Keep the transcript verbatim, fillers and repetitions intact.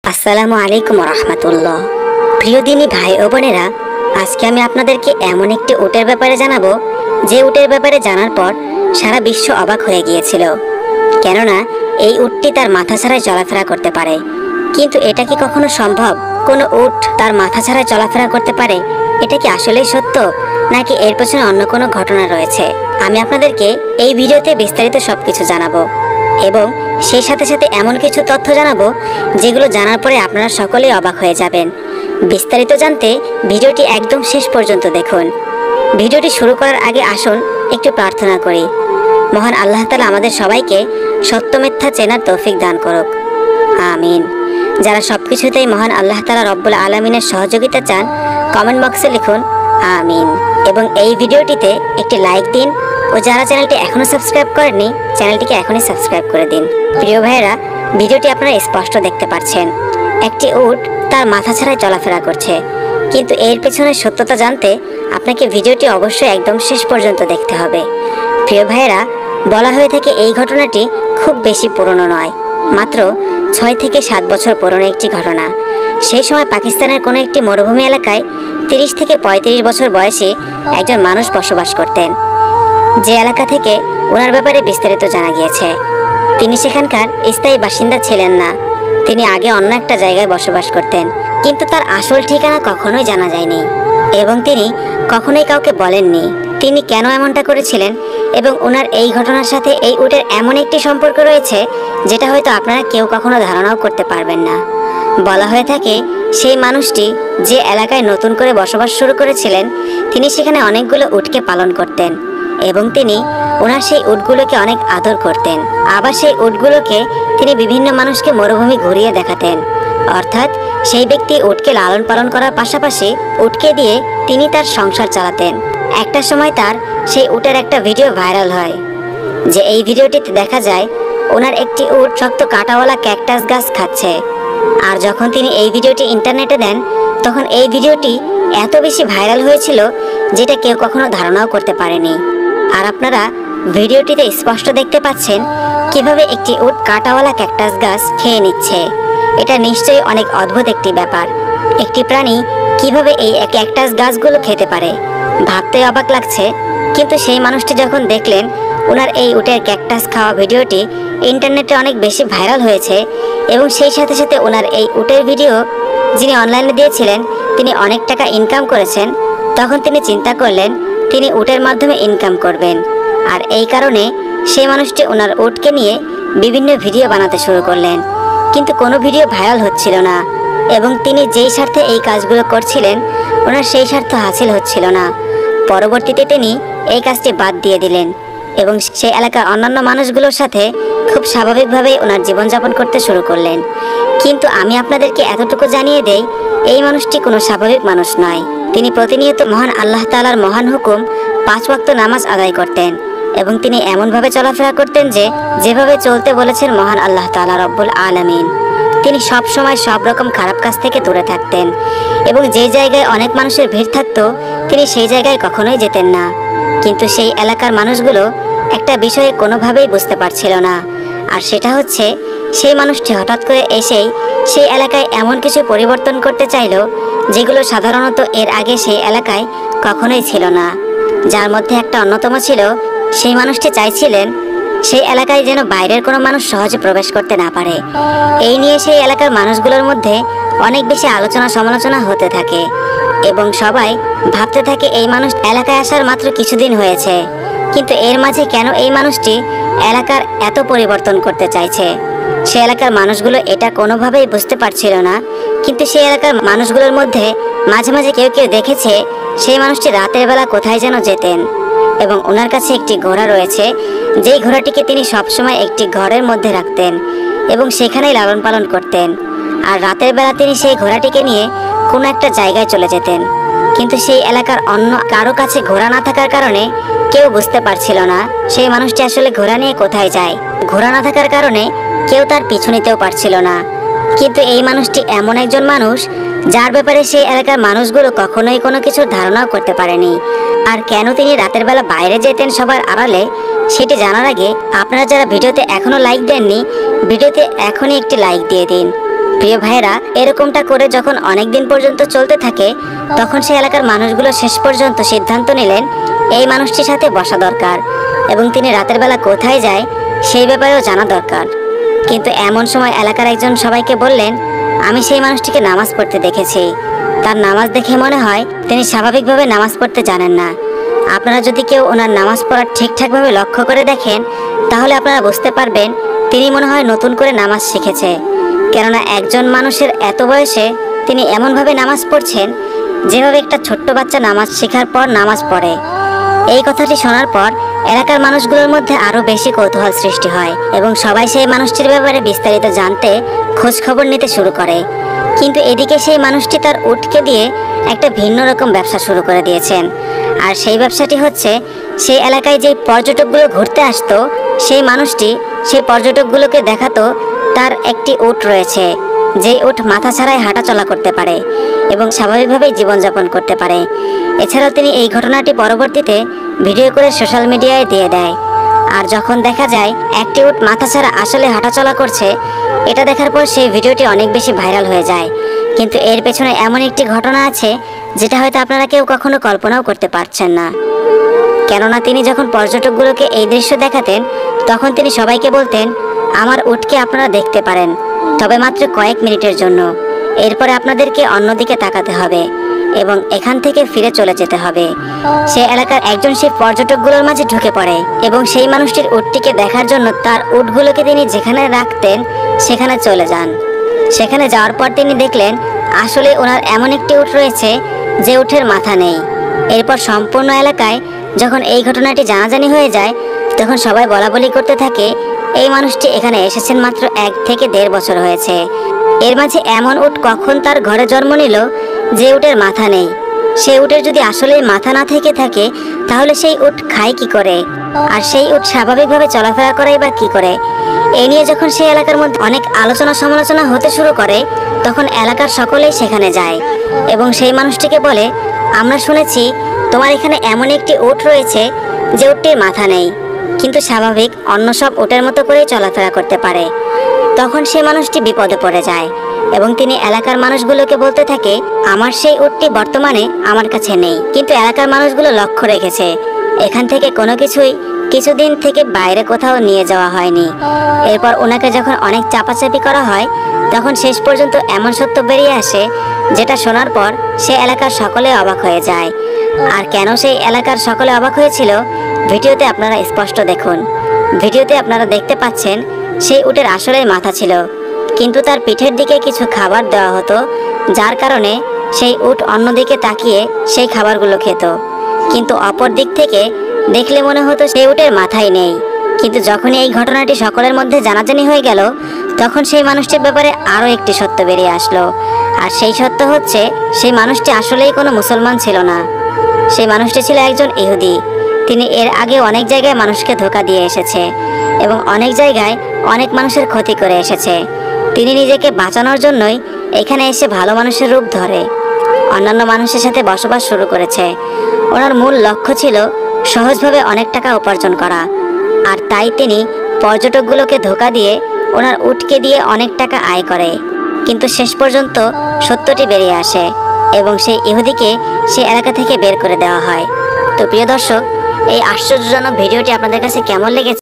আসসালামু আলাইকুম রাহমাতুল্লাহ। প্রিয় দিনী ভাই ও বোনেরা, আজকে আমি আপনাদেরকে এমন একটি উটের ব্যাপারে জানাবো যে উটের ব্যাপারে জানার পর সারা বিশ্ব অবাক হয়ে গিয়েছিল। কেননা এই উটটি তার মাথা ছাড়াই চলাফেরা করতে পারে। কিন্তু এটা কি কখনো সম্ভব? কোনো উট তার মাথা ছাড়াই চলাফেরা করতে পারে? এটা কি আসলেই সত্য, নাকি এর পেছনে অন্য কোনো ঘটনা রয়েছে? আমি আপনাদেরকে এই ভিডিওতে বিস্তারিত সবকিছু জানাবো এবং সেই সাথে সাথে এমন কিছু তথ্য জানাবো যেগুলো জানার পরে আপনারা সকলেই অবাক হয়ে যাবেন। বিস্তারিত জানতে ভিডিওটি একদম শেষ পর্যন্ত দেখুন। ভিডিওটি শুরু করার আগে আসুন একটু প্রার্থনা করি। মহান আল্লাহ তাআলা আমাদের সবাইকে সত্য মিথ্যা চেনার তৌফিক দান করুক, আমিন। যারা সবকিছুতেই মহান আল্লাহ তাআলা রব্বুল আলামিনের সহযোগিতা চান, কমেন্ট বক্সে লিখুন আমিন এবং এই ভিডিওটিতে একটি লাইক দিন ও যারা চ্যানেলটি এখনো সাবস্ক্রাইব করেননি চ্যানেলটিকে এখনই সাবস্ক্রাইব করে দিন। প্রিয় ভাইয়েরা, ভিডিওটি আপনারা স্পষ্ট দেখতে পাচ্ছেন। একটি উট তার মাথা ছাড়াই চলাফেরা করছে, কিন্তু এর পেছনে সত্যতা জানতে আপনাকে ভিডিওটি অবশ্যই একদম শেষ পর্যন্ত দেখতে হবে। প্রিয় ভাইয়েরা, বলা হয়ে থাকে এই ঘটনাটি খুব বেশি পুরনো নয়, মাত্র ছয় থেকে সাত বছর পুরনো একটি ঘটনা। সেই সময় পাকিস্তানের কোনো একটি মরুভূমি এলাকায় তিরিশ থেকে পঁয়ত্রিশ বছর বয়সী একজন মানুষ বসবাস করতেন। যে এলাকা থেকে ওনার ব্যাপারে বিস্তারিত জানা গিয়েছে, তিনি সেখানকার স্থায়ী বাসিন্দা ছিলেন না। তিনি আগে অন্য একটা জায়গায় বসবাস করতেন, কিন্তু তার আসল ঠিকানা কখনোই জানা যায়নি এবং তিনি কখনোই কাউকে বলেননি তিনি কেন এমনটা করেছিলেন। এবং ওনার এই ঘটনার সাথে এই উটের এমন একটি সম্পর্ক রয়েছে যেটা হয়তো আপনারা কেউ কখনো ধারণাও করতে পারবেন না। বলা হয়ে থাকে সেই মানুষটি যে এলাকায় নতুন করে বসবাস শুরু করেছিলেন, তিনি সেখানে অনেকগুলো উটকে পালন করতেন এবং তিনি ওনার সেই উটগুলোকে অনেক আদর করতেন। আবার সেই উটগুলোকে তিনি বিভিন্ন মানুষকে মরুভূমি ঘুরিয়ে দেখাতেন। অর্থাৎ সেই ব্যক্তি উটকে লালন পালন করার পাশাপাশি উটকে দিয়ে তিনি তার সংসার চালাতেন। একটা সময় তার সেই উটের একটা ভিডিও ভাইরাল হয়, যে এই ভিডিওটিতে দেখা যায় ওনার একটি উট শক্ত কাঁটাওয়ালা ক্যাকটাস গাছ খাচ্ছে। আর যখন তিনি এই ভিডিওটি ইন্টারনেটে দেন, তখন এই ভিডিওটি এত বেশি ভাইরাল হয়েছিল যেটা কেউ কখনো ধারণাও করতে পারেনি। আর আপনারা ভিডিওটিতে স্পষ্ট দেখতে পাচ্ছেন কিভাবে একটি উট কাঁটাওয়ালা ক্যাকটাস গাছ খেয়ে নিচ্ছে। এটা নিশ্চয়ই অনেক অদ্ভুত একটি ব্যাপার। একটি প্রাণী কিভাবে এই ক্যাকটাস গাছগুলো খেতে পারে ভাবতে অবাক লাগছে। কিন্তু সেই মানুষটি যখন দেখলেন ওনার এই উটের ক্যাকটাস খাওয়া ভিডিওটি ইন্টারনেটে অনেক বেশি ভাইরাল হয়েছে এবং সেই সাথে সাথে ওনার এই উটের ভিডিও যিনি অনলাইনে দিয়েছিলেন তিনি অনেক টাকা ইনকাম করেছেন, তখন তিনি চিন্তা করলেন তিনি উটের মাধ্যমে ইনকাম করবেন। আর এই কারণে সেই মানুষটি ওনার উটকে নিয়ে বিভিন্ন ভিডিও বানাতে শুরু করলেন, কিন্তু কোনো ভিডিও ভাইরাল হচ্ছিল না এবং তিনি যেই স্বার্থে এই কাজগুলো করছিলেন ওনার সেই স্বার্থ হাসিল হচ্ছিল না। পরবর্তীতে তিনি এই কাজটি বাদ দিয়ে দিলেন এবং সেই এলাকার অন্যান্য মানুষগুলোর সাথে খুব স্বাভাবিকভাবেই ওনার জীবনযাপন করতে শুরু করলেন। কিন্তু আমি আপনাদেরকে এতটুকু জানিয়ে দেই, এই মানুষটি কোনো স্বাভাবিক মানুষ নয়। তিনি প্রতিনিয়ত মহান আল্লাহ তাআলার মহান হুকুম পাঁচ ওয়াক্ত নামাজ আদায় করতেন এবং তিনি এমনভাবে চলাফেরা করতেন যে যেভাবে চলতে বলেছেন মহান আল্লাহ তাআলা রব্বুল আলামিন। তিনি সব সময় সব রকম খারাপ কাজ থেকে দূরে থাকতেন এবং যে জায়গায় অনেক মানুষের ভিড় থাকতো তিনি সেই জায়গায় কখনোই যেতেন না। কিন্তু সেই এলাকার মানুষগুলো একটা বিষয়ে কোনোভাবেই বুঝতে পারছিল না, আর সেটা হচ্ছে সেই মানুষটি হঠাৎ করে এসেই সেই এলাকায় এমন কিছু পরিবর্তন করতে চাইল যেগুলো সাধারণত এর আগে সেই এলাকায় কখনোই ছিল না। যার মধ্যে একটা অন্যতম ছিল, সেই মানুষটি চাইছিলেন সেই এলাকায় যেন বাইরের কোনো মানুষ সহজে প্রবেশ করতে না পারে। এই নিয়ে সেই এলাকার মানুষগুলোর মধ্যে অনেক বেশি আলোচনা সমালোচনা হতে থাকে এবং সবাই ভাবতে থাকে এই মানুষ এলাকায় আসার মাত্র কিছুদিন হয়েছে, কিন্তু এর মাঝে কেন এই মানুষটি এলাকার এত পরিবর্তন করতে চাইছে। সে এলাকার মানুষগুলো এটা কোনোভাবেই বুঝতে পারছিল না। কিন্তু সেই এলাকার মানুষগুলোর মধ্যে মাঝে মাঝে কেউ কেউ দেখেছে সেই মানুষটি রাতের বেলা কোথায় যেন যেতেন এবং ওনার কাছে একটি ঘোড়া রয়েছে, যেই ঘোড়াটিকে তিনি সবসময় একটি ঘরের মধ্যে রাখতেন এবং সেখানেই লালন পালন করতেন। আর রাতের বেলা তিনি সেই ঘোড়াটিকে নিয়ে কোনো একটা জায়গায় চলে যেতেন, কিন্তু সেই এলাকার অন্য কারো কাছে ঘোড়া না থাকার কারণে কেউ বুঝতে পারছিল না সেই মানুষটি আসলে ঘোড়া নিয়ে কোথায় যায়। ঘোড়া না থাকার কারণে কেউ তার পিছু নিতেও পারছিল না। কিন্তু এই মানুষটি এমন একজন মানুষ যার ব্যাপারে সেই এলাকার মানুষগুলো কখনোই কোনো কিছুর ধারণাও করতে পারেনি। আর কেন তিনি রাতের বেলা বাইরে যেতেন সবার আড়ালে, সেটি জানার আগে আপনারা যারা ভিডিওতে এখনো লাইক দেননি, ভিডিওতে এখনই একটি লাইক দিয়ে দিন প্রিয় ভাইরা, এরকমটা করে যখন অনেক দিন পর্যন্ত চলতে থাকে, তখন সেই এলাকার মানুষগুলো শেষ পর্যন্ত সিদ্ধান্ত নিলেন এই মানুষটির সাথে বসা দরকার এবং তিনি রাতের বেলা কোথায় যায় সেই ব্যাপারেও জানা দরকার। কিন্তু এমন সময় এলাকার একজন সবাইকে বললেন, আমি সেই মানুষটিকে নামাজ পড়তে দেখেছি। তার নামাজ দেখে মনে হয় তিনি স্বাভাবিকভাবে নামাজ পড়তে জানেন না। আপনারা যদি কেউ ওনার নামাজ পড়ার ঠিকঠাকভাবে লক্ষ্য করে দেখেন, তাহলে আপনারা বুঝতে পারবেন তিনি মনে হয় নতুন করে নামাজ শিখেছে। কেননা একজন মানুষের এত বয়সে তিনি এমনভাবে নামাজ পড়ছেন যেভাবে একটা ছোট্ট বাচ্চা নামাজ শেখার পর নামাজ পড়ে। এই কথাটি শোনার পর এলাকার মানুষগুলোর মধ্যে আরো বেশি কৌতূহল সৃষ্টি হয় এবং সবাই সেই মানুষটির ব্যাপারে বিস্তারিত জানতে খোঁজ খবর নিতে শুরু করে। কিন্তু এদিকে সেই মানুষটি তার উটকে দিয়ে একটা ভিন্ন রকম ব্যবসা শুরু করে দিয়েছেন। আর সেই ব্যবসাটি হচ্ছে, সেই এলাকায় যে পর্যটকগুলো ঘুরতে আসতো, সেই মানুষটি সেই পর্যটকগুলোকে দেখাতো তার একটি উট রয়েছে, যে উট মাথা ছাড়াই হাঁটা চলা করতে পারে এবং স্বাভাবিকভাবেই জীবনযাপন করতে পারে। এছাড়াও তিনি এই ঘটনাটি পরবর্তীতে ভিডিও করে সোশ্যাল মিডিয়ায় দিয়ে দেয়। আর যখন দেখা যায় একটি উট মাথা ছাড়া আসলে হাঁটাচলা করছে, এটা দেখার পর সেই ভিডিওটি অনেক বেশি ভাইরাল হয়ে যায়। কিন্তু এর পেছনে এমন একটি ঘটনা আছে যেটা হয়তো আপনারা কেউ কখনো কল্পনাও করতে পারছেন না। কেননা তিনি যখন পর্যটকগুলোকে এই দৃশ্য দেখাতেন, তখন তিনি সবাইকে বলতেন, আমার উটকে আপনারা দেখতে পারেন, তবে মাত্র কয়েক মিনিটের জন্য। এরপরে আপনাদেরকে অন্যদিকে তাকাতে হবে এবং এখান থেকে ফিরে চলে যেতে হবে। সে এলাকার একজন সেই পর্যটকগুলোর মাঝে ঢুকে পড়ে এবং সেই মানুষটির উটটিকে দেখার জন্য তার উটগুলোকে তিনি যেখানে রাখতেন সেখানে চলে যান। সেখানে যাওয়ার পর তিনি দেখলেন আসলে ওনার এমন একটি উট রয়েছে যে উটের মাথা নেই। এরপর সম্পূর্ণ এলাকায় যখন এই ঘটনাটি জানাজানি হয়ে যায়, তখন সবাই বলাবলি করতে থাকে, এই মানুষটি এখানে এসেছেন মাত্র এক থেকে দেড় বছর হয়েছে। এর মাঝে এমন উট কখন তার ঘরে জন্ম নিল যে উটের মাথা নেই? সেই উটের যদি আসলে মাথা না থেকে থাকে, তাহলে সেই উট খায় কি করে? আর সেই উট স্বাভাবিকভাবে চলাফেরা করে বা কি করে? এই নিয়ে যখন সেই এলাকার মধ্যে অনেক আলোচনা সমালোচনা হতে শুরু করে, তখন এলাকার সকলেই সেখানে যায় এবং সেই মানুষটিকে বলে, আমরা শুনেছি তোমার এখানে এমন একটি উট রয়েছে যে উটটির মাথা নেই, কিন্তু স্বাভাবিক অন্য সব উটের মতো করেই চলাফেরা করতে পারে। তখন সেই মানুষটি বিপদে পড়ে যায় এবং তিনি এলাকার মানুষগুলোকে বলতে থাকে, আমার সেই উটটি বর্তমানে আমার কাছে নেই, কিন্তু এলাকার মানুষগুলো লক্ষ্য রেখেছে এখান থেকে কোনো কিছুই কিছুদিন থেকে বাইরে কোথাও নিয়ে যাওয়া হয়নি। এরপর ওনাকে যখন অনেক চাপাচাপি করা হয়, তখন শেষ পর্যন্ত এমন সত্য বেরিয়ে আসে যেটা শোনার পর সে এলাকার সকলে অবাক হয়ে যায়। আর কেন সেই এলাকার সকলে অবাক হয়েছিল, ভিডিওতে আপনারা স্পষ্ট দেখুন। ভিডিওতে আপনারা দেখতে পাচ্ছেন সেই উটের আসলেই মাথা ছিল, কিন্তু তার পিঠের দিকে কিছু খাবার দেওয়া হতো, যার কারণে সেই উট অন্যদিকে তাকিয়ে সেই খাবারগুলো খেত। কিন্তু অপর দিক থেকে দেখলে মনে হতো সেই উটের মাথাই নেই। কিন্তু যখনই এই ঘটনাটি সকলের মধ্যে জানাজানি হয়ে গেল, তখন সেই মানুষটির ব্যাপারে আরও একটি সত্য বেরিয়ে আসলো। আর সেই সত্য হচ্ছে, সেই মানুষটি আসলেই কোনো মুসলমান ছিল না। সেই মানুষটি ছিল একজন ইহুদি। তিনি এর আগে অনেক জায়গায় মানুষকে ধোঁকা দিয়ে এসেছে এবং অনেক জায়গায় অনেক মানুষের ক্ষতি করে এসেছে। তিনি নিজেকে বাঁচানোর জন্যই এখানে এসে ভালো মানুষের রূপ ধরে অন্যান্য মানুষের সাথে বসবাস শুরু করেছে। ওনার মূল লক্ষ্য ছিল সহজভাবে অনেক টাকা উপার্জন করা, আর তাই তিনি পর্যটকগুলোকে ধোঁকা দিয়ে ওনার উটকে দিয়ে অনেক টাকা আয় করে। কিন্তু শেষ পর্যন্ত সত্যটি বেরিয়ে আসে এবং সেই ইহুদিকে সেই এলাকা থেকে বের করে দেওয়া হয়। তো প্রিয় দর্শক, এই আশ্চর্যজনক ভিডিওটি আপনাদের কাছে কেমন লেগেছে